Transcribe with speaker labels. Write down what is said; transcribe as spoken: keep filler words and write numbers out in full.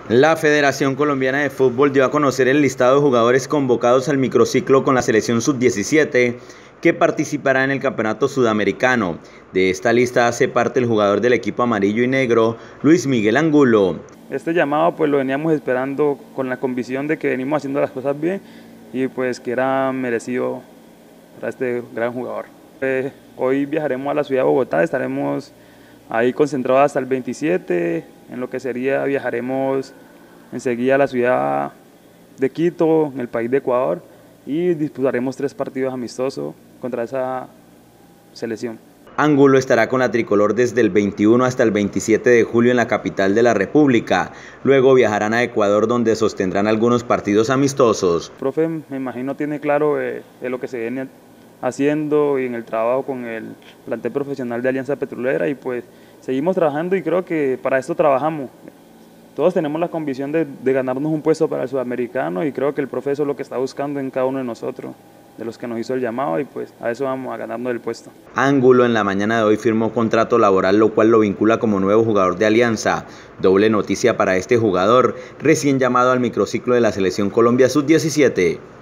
Speaker 1: La Federación Colombiana de Fútbol dio a conocer el listado de jugadores convocados al microciclo con la selección sub diecisiete que participará en el Campeonato Sudamericano. De esta lista hace parte el jugador del equipo amarillo y negro, Luis Miguel Angulo.
Speaker 2: Este llamado pues lo veníamos esperando con la convicción de que venimos haciendo las cosas bien y pues que era merecido para este gran jugador. Eh, hoy viajaremos a la ciudad de Bogotá, estaremos ahí concentrados hasta el veintisiete, en lo que sería viajaremos enseguida a la ciudad de Quito, en el país de Ecuador, y disputaremos tres partidos amistosos contra esa selección.
Speaker 1: Angulo estará con la tricolor desde el veintiuno hasta el veintisiete de julio en la capital de la República. Luego viajarán a Ecuador, donde sostendrán algunos partidos amistosos.
Speaker 2: El profe, me imagino, tiene claro eh, de lo que se viene haciendo y en el trabajo con el plantel profesional de Alianza Petrolera, y pues seguimos trabajando y creo que para esto trabajamos. Todos tenemos la convicción de, de ganarnos un puesto para el sudamericano y creo que el profe eso es lo que está buscando en cada uno de nosotros, de los que nos hizo el llamado, y pues a eso vamos, a ganarnos el puesto.
Speaker 1: Angulo en la mañana de hoy firmó contrato laboral, lo cual lo vincula como nuevo jugador de Alianza. Doble noticia para este jugador, recién llamado al microciclo de la Selección Colombia sub diecisiete.